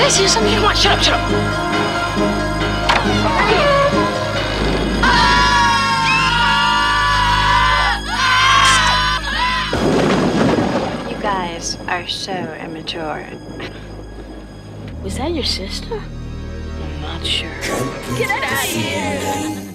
I see something? Come on, shut up, shut up. You guys are so immature. Was that your sister? I'm not sure. Get out of here!